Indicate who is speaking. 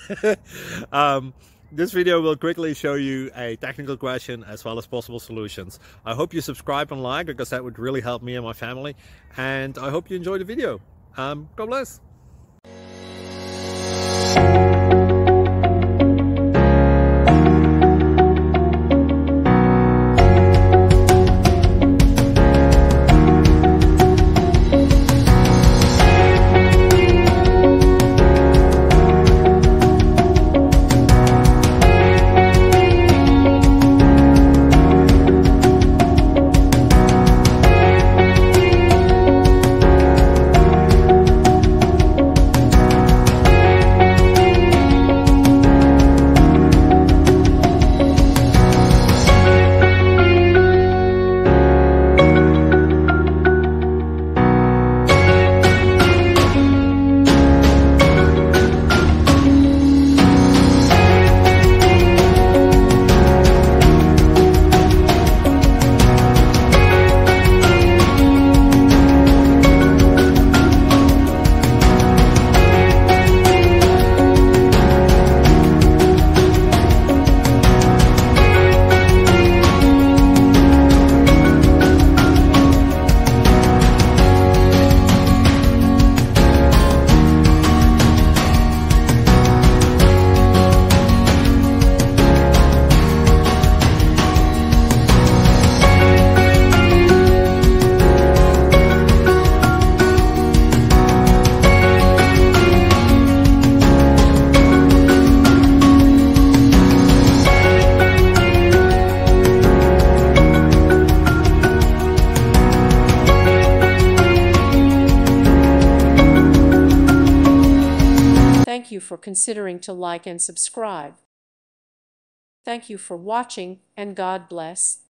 Speaker 1: This video will quickly show you a technical question as well as possible solutions. I hope you subscribe and like, because that would really help me and my family. And I hope you enjoy the video. God bless.
Speaker 2: Thank you for considering to like and subscribe. Thank you for watching, and God bless.